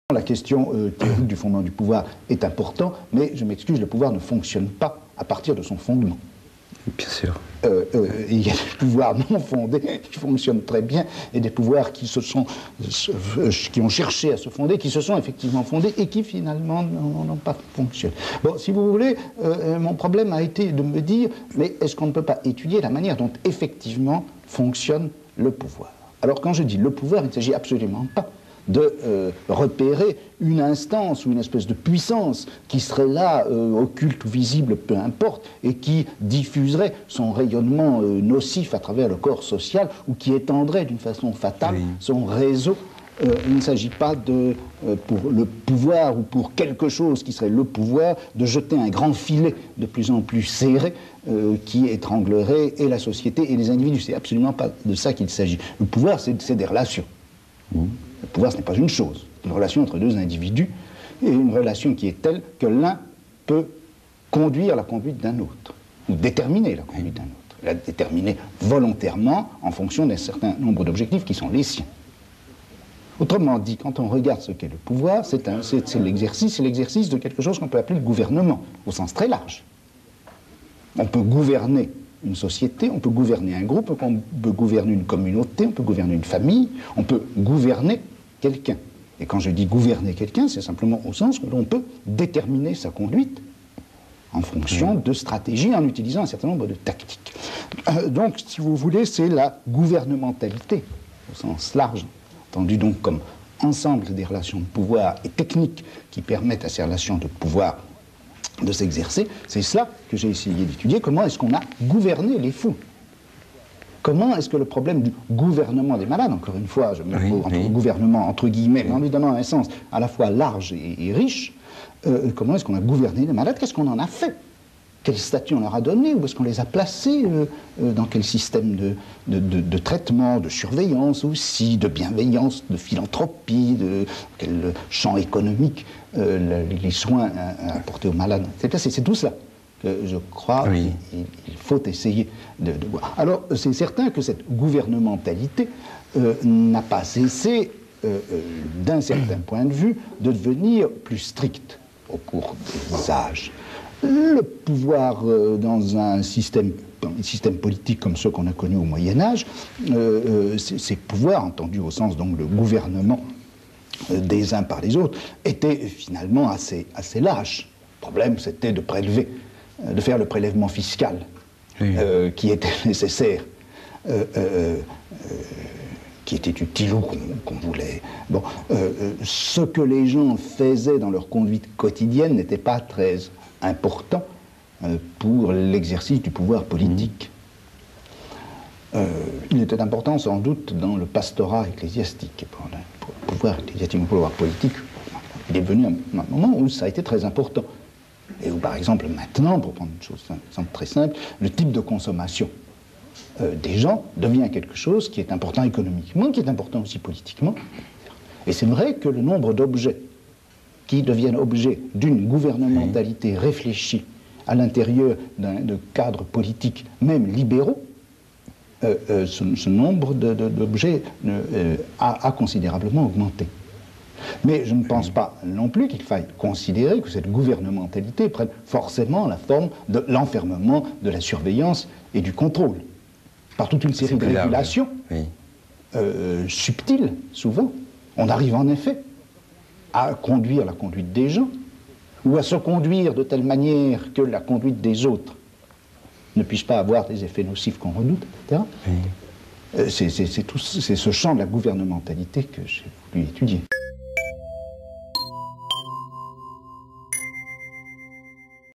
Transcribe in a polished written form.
La question théorique du fondement du pouvoir est importante, mais je m'excuse, le pouvoir ne fonctionne pas à partir de son fondement. Bien sûr. Il y a des pouvoirs non fondés qui fonctionnent très bien et des pouvoirs qui ont cherché à se fonder, qui se sont effectivement fondés et qui finalement n'ont pas fonctionné. Bon, si vous voulez, mon problème a été de me dire, mais est-ce qu'on ne peut pas étudier la manière dont effectivement fonctionne le pouvoir? Alors quand je dis le pouvoir, il ne s'agit absolument pas de repérer une instance ou une espèce de puissance qui serait là, occulte ou visible, peu importe, et qui diffuserait son rayonnement nocif à travers le corps social ou qui étendrait d'une façon fatale son réseau. Il ne s'agit pas de, pour le pouvoir ou pour quelque chose qui serait le pouvoir, de jeter un grand filet de plus en plus serré qui étranglerait et la société et les individus. C'est absolument pas de ça qu'il s'agit. Le pouvoir, c'est des relations. Le pouvoir, ce n'est pas une chose, une relation entre deux individus, et une relation qui est telle que l'un peut conduire la conduite d'un autre, ou déterminer la conduite d'un autre, la déterminer volontairement en fonction d'un certain nombre d'objectifs qui sont les siens. Autrement dit, quand on regarde ce qu'est le pouvoir, c'est l'exercice de quelque chose qu'on peut appeler le gouvernement, au sens très large. On peut gouverner une société, on peut gouverner un groupe, on peut gouverner une communauté, on peut gouverner une famille, on peut gouverner quelqu'un. Et quand je dis gouverner quelqu'un, c'est simplement au sens où l'on peut déterminer sa conduite en fonction de stratégies, en utilisant un certain nombre de tactiques. Donc, si vous voulez, c'est la gouvernementalité, au sens large, entendu donc comme ensemble des relations de pouvoir et techniques qui permettent à ces relations de pouvoir de s'exercer. C'est cela que j'ai essayé d'étudier. Comment est-ce qu'on a gouverné les fous? Comment est-ce que le problème du gouvernement des malades, encore une fois, je mets le gouvernement entre guillemets, mais évidemment un sens à la fois large et riche, comment est-ce qu'on a gouverné les malades? Qu'est-ce qu'on en a fait? Quel statut on leur a donné? Où est-ce qu'on les a placés? Dans quel système de traitement, de surveillance aussi, de bienveillance, de philanthropie, de quel champ économique les soins apportés aux malades? C'est tout cela que je crois qu'il faut essayer de voir. Alors, c'est certain que cette gouvernementalité n'a pas cessé, d'un certain point de vue, de devenir plus stricte au cours des âges. Le pouvoir dans un système politique comme ceux qu'on a connus au Moyen-Âge, ces pouvoirs, entendus au sens donc le gouvernement des uns par les autres, étaient finalement assez lâches. Le problème, c'était de prélever, de faire le prélèvement fiscal qui était nécessaire, qui était utile ou qu'on voulait. Bon, ce que les gens faisaient dans leur conduite quotidienne n'était pas très important pour l'exercice du pouvoir politique. Il était important sans doute dans le pastorat ecclésiastique. Pour le pouvoir ecclésiastique, pour le pouvoir politique, il est venu un moment où ça a été très important. Et où par exemple maintenant, pour prendre une chose très simple, le type de consommation des gens devient quelque chose qui est important économiquement, qui est important aussi politiquement. Et c'est vrai que le nombre d'objets qui deviennent objets d'une gouvernementalité réfléchie à l'intérieur de cadres politiques, même libéraux, ce nombre d'objets a considérablement augmenté. Mais je ne pense pas non plus qu'il faille considérer que cette gouvernementalité prenne forcément la forme de l'enfermement, de la surveillance et du contrôle. Par toute une série de régulations subtiles, souvent, on arrive en effet à conduire la conduite des gens, ou à se conduire de telle manière que la conduite des autres ne puisse pas avoir des effets nocifs qu'on redoute, etc. C'est ce champ de la gouvernementalité que j'ai voulu étudier.